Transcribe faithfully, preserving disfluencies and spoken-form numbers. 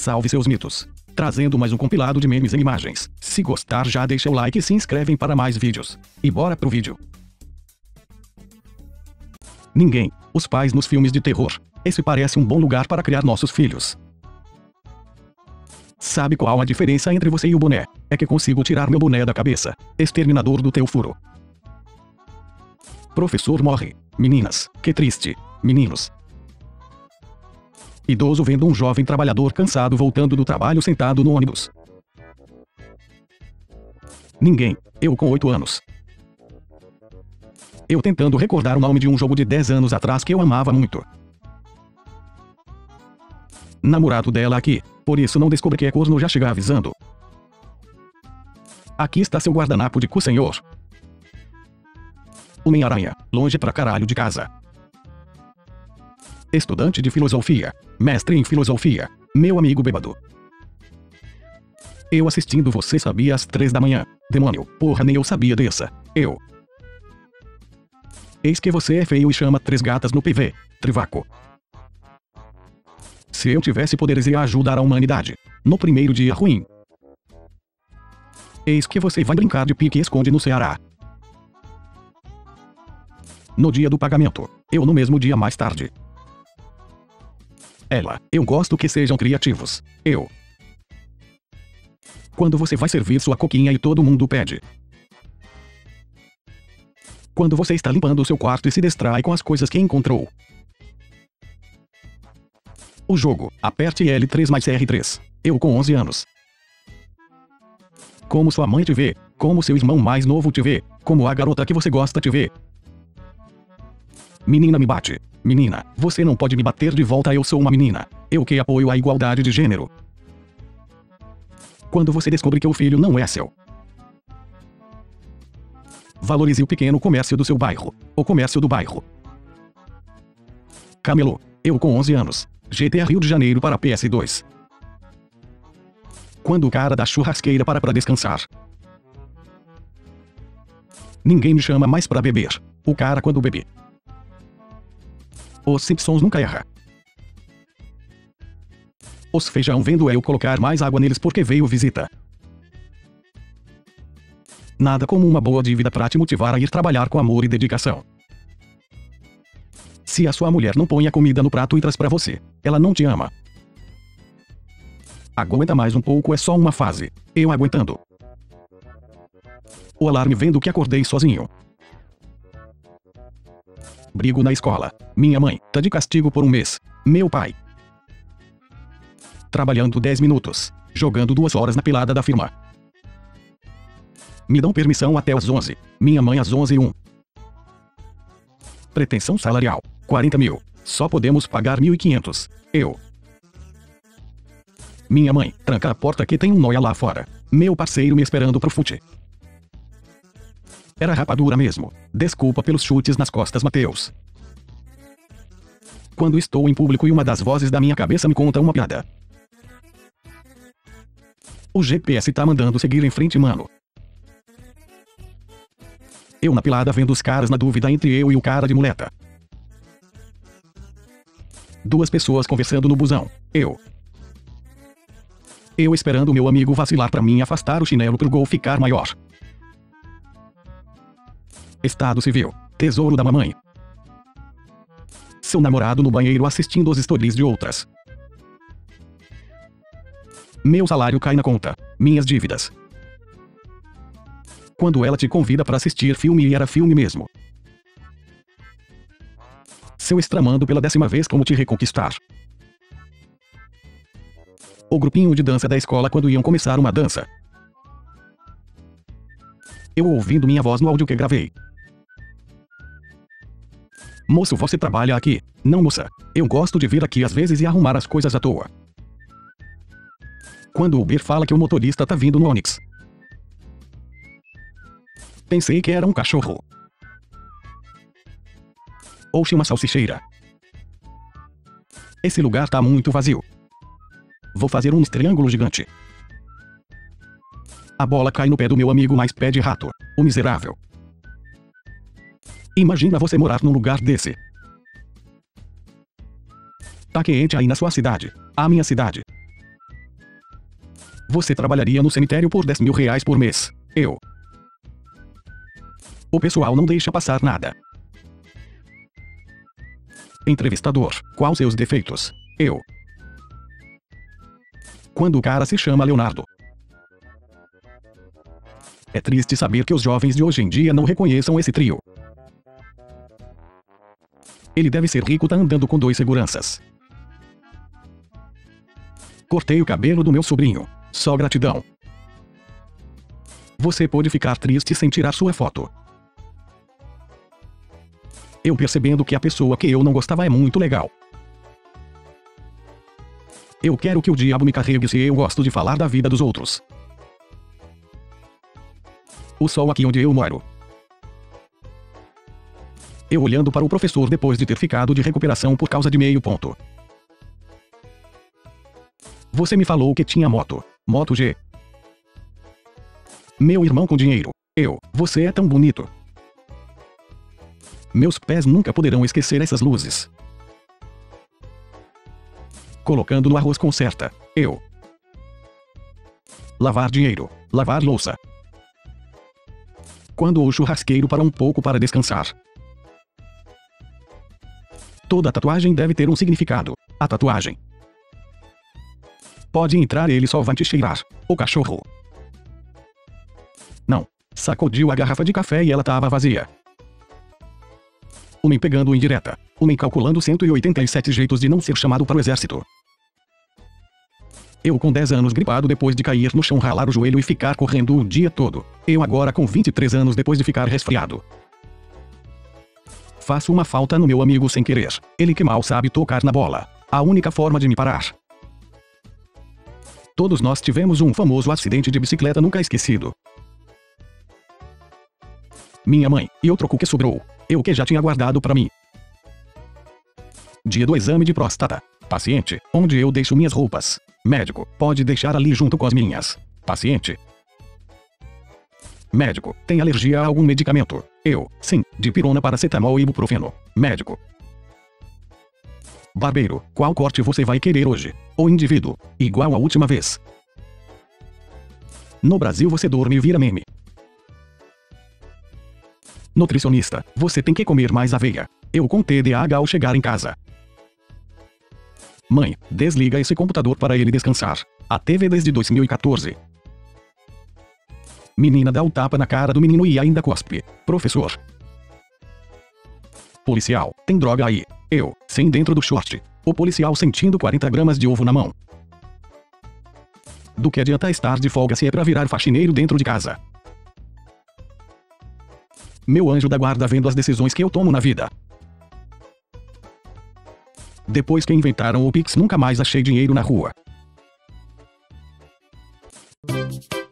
Salve seus mitos. Trazendo mais um compilado de memes em imagens. Se gostar, já deixa o like e se inscrevem para mais vídeos. E bora pro vídeo. Ninguém. Os pais nos filmes de terror. Esse parece um bom lugar para criar nossos filhos. Sabe qual a diferença entre você e o boné? É que consigo tirar meu boné da cabeça. Exterminador do teu furo. Professor morre. Meninas, que triste. Meninos. Idoso vendo um jovem trabalhador cansado voltando do trabalho sentado no ônibus. Ninguém. Eu com oito anos. Eu tentando recordar o nome de um jogo de dez anos atrás que eu amava muito. Namorado dela aqui, por isso não descobri que é corno, já chega avisando. Aqui está seu guardanapo de cu, senhor. Homem-Aranha, longe pra caralho de casa. Estudante de filosofia, mestre em filosofia, meu amigo bêbado. Eu assistindo você sabia às três da manhã, demônio, porra, nem eu sabia dessa, eu. Eis que você é feio e chama três gatas no P V, Trivaco. Se eu tivesse poderes ia ajudar a humanidade, no primeiro dia ruim. Eis que você vai brincar de pique e esconde no Ceará. No dia do pagamento, eu no mesmo dia mais tarde. Ela, eu gosto que sejam criativos, eu. Quando você vai servir sua coquinha e todo mundo pede. Quando você está limpando o seu quarto e se distrai com as coisas que encontrou. O jogo, aperte L três mais R três, eu com onze anos. Como sua mãe te vê, como seu irmão mais novo te vê, como a garota que você gosta te vê. Menina me bate. Menina, você não pode me bater de volta, eu sou uma menina. Eu que apoio a igualdade de gênero. Quando você descobre que o filho não é seu. Valorize o pequeno comércio do seu bairro. O comércio do bairro. Camelô, eu com onze anos. G T A Rio de Janeiro para P S dois. Quando o cara da churrasqueira para pra descansar. Ninguém me chama mais pra beber. O cara quando bebe. Os Simpsons nunca erra. Os feijão vendo eu colocar mais água neles porque veio visita. Nada como uma boa dívida pra te motivar a ir trabalhar com amor e dedicação. Se a sua mulher não põe a comida no prato e traz pra você, ela não te ama. Aguenta mais um pouco, é só uma fase. Eu aguentando. O alarme vendo que acordei sozinho. Brigo na escola. Minha mãe tá de castigo por um mês. Meu pai trabalhando dez minutos, jogando duas horas na pilada da firma. Me dão permissão até às onze. Minha mãe às onze e um. Pretensão salarial, quarenta mil. Só podemos pagar mil e quinhentos. Eu. Minha mãe, tranca a porta que tem um nóia lá fora. Meu parceiro me esperando pro fute. Era rapadura mesmo. Desculpa pelos chutes nas costas, Mateus. Quando estou em público e uma das vozes da minha cabeça me conta uma piada. O G P S tá mandando seguir em frente, mano. Eu na pilada vendo os caras na dúvida entre eu e o cara de muleta. Duas pessoas conversando no busão. Eu. Eu esperando o meu amigo vacilar pra mim afastar o chinelo pro gol ficar maior. Estado civil. Tesouro da mamãe. Seu namorado no banheiro assistindo os stories de outras. Meu salário cai na conta. Minhas dívidas. Quando ela te convida para assistir filme e era filme mesmo. Seu estramando pela décima vez como te reconquistar. O grupinho de dança da escola quando iam começar uma dança. Eu ouvindo minha voz no áudio que gravei. Moço, você trabalha aqui? Não, moça. Eu gosto de vir aqui às vezes e arrumar as coisas à toa. Quando o Uber fala que o motorista tá vindo no Onix. Pensei que era um cachorro. Ou uma salsicheira. Esse lugar tá muito vazio. Vou fazer um triângulo gigante. A bola cai no pé do meu amigo, mas pé de rato. O miserável. Imagina você morar num lugar desse. Tá quente aí na sua cidade. A minha cidade. Você trabalharia no cemitério por dez mil reais por mês. Eu. O pessoal não deixa passar nada. Entrevistador. Qual seus defeitos? Eu. Quando o cara se chama Leonardo. É triste saber que os jovens de hoje em dia não reconheçam esse trio. Ele deve ser rico, tá andando com dois seguranças. Cortei o cabelo do meu sobrinho. Só gratidão. Você pode ficar triste sem tirar sua foto. Eu percebendo que a pessoa que eu não gostava é muito legal. Eu quero que o diabo me carregue se eu gosto de falar da vida dos outros. O sol aqui onde eu moro. Eu olhando para o professor depois de ter ficado de recuperação por causa de meio ponto. Você me falou que tinha moto. Moto G. Meu irmão com dinheiro. Eu. Você é tão bonito. Meus pés nunca poderão esquecer essas luzes. Colocando no arroz conserta. Eu. Lavar dinheiro. Lavar louça. Quando o churrasqueiro para um pouco para descansar. Toda tatuagem deve ter um significado. A tatuagem. Pode entrar, ele só vai te cheirar. O cachorro. Não. Sacudiu a garrafa de café e ela tava vazia. Homem pegando indireta. Homem calculando cento e oitenta e sete jeitos de não ser chamado para o exército. Eu com dez anos gripado depois de cair no chão, ralar o joelho e ficar correndo o dia todo. Eu agora com vinte e três anos depois de ficar resfriado. Faço uma falta no meu amigo sem querer. Ele que mal sabe tocar na bola. A única forma de me parar. Todos nós tivemos um famoso acidente de bicicleta nunca esquecido. Minha mãe, e o troco que sobrou. Eu que já tinha guardado para mim. Dia do exame de próstata. Paciente, onde eu deixo minhas roupas? Médico, pode deixar ali junto com as minhas. Paciente. Médico, tem alergia a algum medicamento? Eu, sim, dipirona, paracetamol e ibuprofeno. Médico. Barbeiro, qual corte você vai querer hoje? O indivíduo, igual a última vez. No Brasil você dorme e vira meme. Nutricionista, você tem que comer mais aveia. Eu com T D A H ao chegar em casa. Mãe, desliga esse computador para ele descansar. A T V desde dois mil e quatorze. Menina dá o tapa na cara do menino e ainda cospe. Professor. Policial, tem droga aí. Eu, sem dentro do short. O policial sentindo quarenta gramas de ovo na mão. Do que adianta estar de folga se é pra virar faxineiro dentro de casa? Meu anjo da guarda vendo as decisões que eu tomo na vida. Depois que inventaram o Pix, nunca mais achei dinheiro na rua.